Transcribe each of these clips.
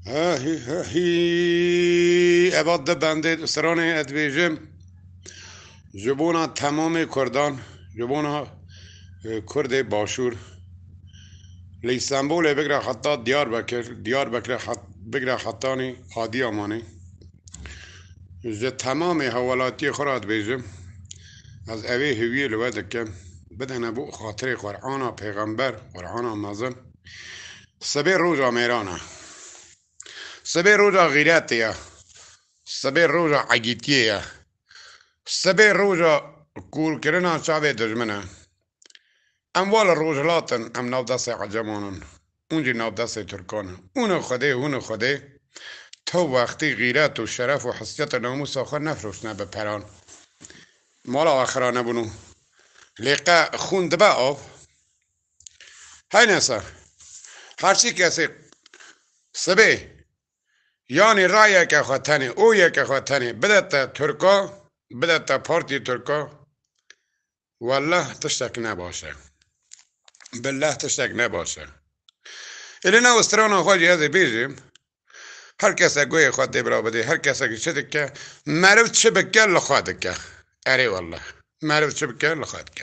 هی عباد بنده سران ادویجم جبونا تمام کردان جبونا کرد باشور لیسانبول بگره حتی دیار بکر بگره حتانی حادی آمانی ز تمام حوالاتی خوراد بیجم از اوی هوی لوده کم بدن ابو خاطر قرآن پیغمبر قرآن مازن سبه روزا میرانه سبه روزا غیرتیه سبه روزا عگیتیه سبه روزا کول کرنا شعب دجمنه اموال روزلاتن ام نو دست عجمانن اونجی نو دست ترکانه اون خوده تو وقتی غیرت و شرف و حسیت ناموس آخر نفروشنه به پران مالا آخرانه بونو لیقه خون دبه آب های نسا هرچی کسی سبه یعنی رای که خواهتنی او یک خواهتنی بدت ترکا بدت پارتی ترکا والله تشتک نباشه بالله تشتک نباشه ایلینا استرانا خواهی هزی بیجیم هر کسی گوی خواهد دیبرا بده هر کسی که چه دکه معروف چه بکه لخواه دکه اره والله معروف چه بکه لخواه دکه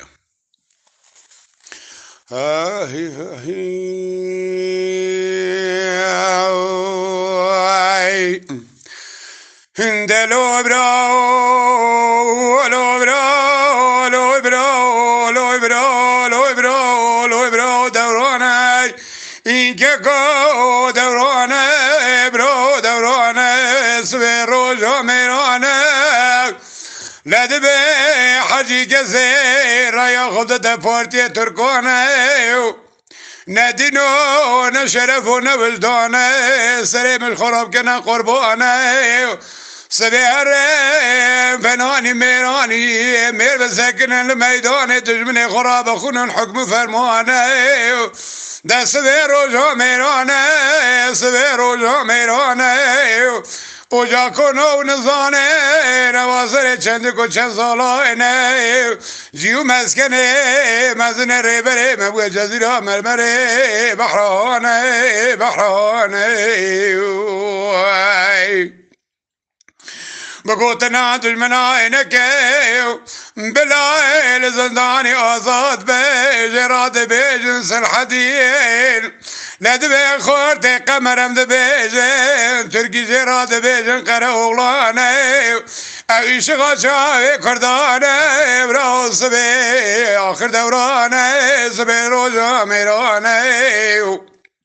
دلو برا لو برا لو برا لو برا لو برا لو برا دورانه این که گو دورانه برا دورانه سوی روزا میرانه لده به حجی گزه رای خود دفارتی ترکانه ندینو نشرف و نبلدانه سریم الخراب کنه قربانه سبیر فنانی میرانی میر بسکن المیدان دجمن خراب خونن حکم فرمانه ده سبیر روزا میرانه سبیر روزا میرانه اوجا کنو نزانه نوازر چند کو چند سالانه جیو مسکنه مزن ریبره مبو جزیره مرمره بحرانه بگوتنا دشمنا اینکه بلایل زندانی آزاد بیج راد بیجن سلحدین ندبه خورت قمرم ده بیجن ترکی زیراد بیجن قره اغلانه اویش غاشای کردانه برا سبه آخر دورانه سبه روزا میرانه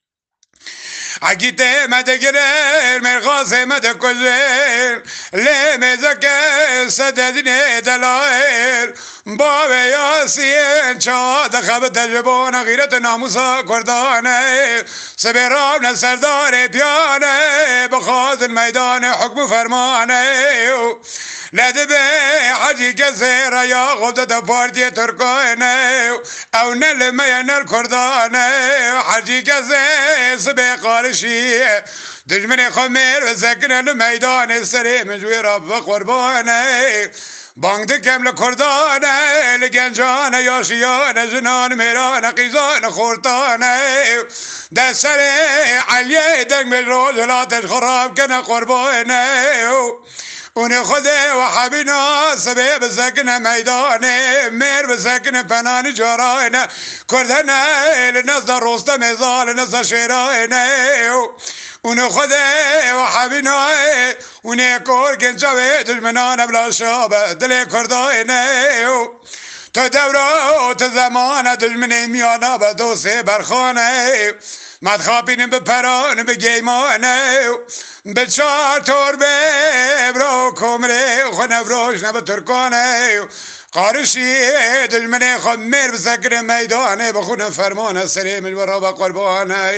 عقیده مدگرر مرغازه مدکزر لمزکه سددین دلایر باب یاسین چاد خب تجربان غیرت ناموسا کردانه سبرام نسردار پیانه بخواز میدان حکم فرمانه لده به حجی کسی ریا خود دفارتی ترکانه او نل مینر کردانه حجی کسی سبه قارشیه دجمن خمیر و سکن المیدان سری مجوی رب و قربانه بانگ دکم لکردانه لگنجانه یاشیانه جنان میرانه قیزان خورتانه دستر علیه دنگ مجروز لاتش خراب کنه قربانه اون خوده و حبینا سبه بسکن میدانه میر بسکن پنان جارانه کردنه لنزد روسته میزال نزد شیرانه اون خوده و حبینا اون کور گنجاوه دشمنان بلا شابه دل کردانه تو دوره تو زمان دشمن میانه به دوسته برخانه مدخابین به پران به گیمانه به چار تور به برو کمره خونفروش نبه ترکانه قارشی دشمن خود میر بسکر میدانه بخون فرمان سری مجبرا به قربانه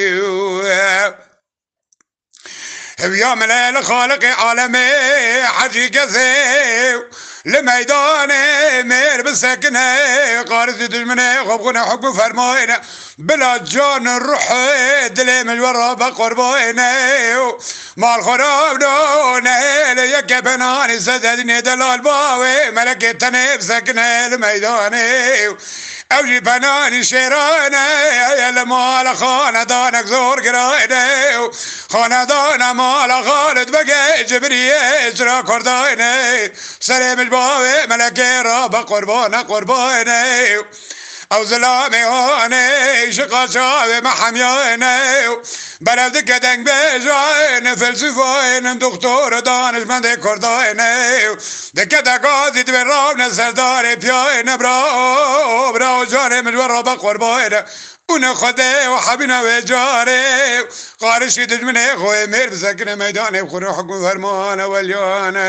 هویا ملیل خالق عالم حجی کسی لمیدان میر بسکنه قارس دشمنه خب خونه حکم فرماینه بلا جان روح دل مجورا بقرباینه مال خراب دونه لیک بنانی سددین دلال باوی ملک تنه بسکنه لمیدانه اوجی بنانی شیرانه یل مال خاندانک زور گراینه خاندان مال خالد بگه جبریه را کردانه سر مجباوه ملکه را با قربانه او ظلام هانه شقاشاوه محمیانه بلد کدنگ بجانه فلسفانه دکتور دانشمند کردانه دکت اگازید به رام سردار پیانه برا جانه مجبور را با قربانه اون خده و حبینا و جاره قارشی دجمنه خوی میر بسکن میدانه خور حکم فرمانه ولیانه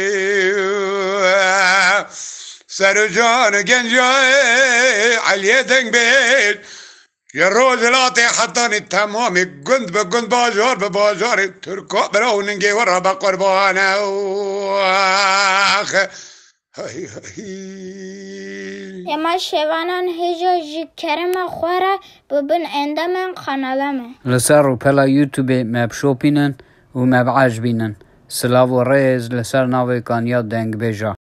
سر جان گنجای علیه دنگ بید یه روز لاتی حتانی تمامی گند به گند بازار به بازار ترکا برا ننگی ورا با قربانه اما شوانان هجا جی کرم خوره ببن اندامن خانالمه لسر و پلا یوتیوب مب شوپینن و مب عجبینن سلاو و ریز لسر ناوی کانیا دنگ بیجا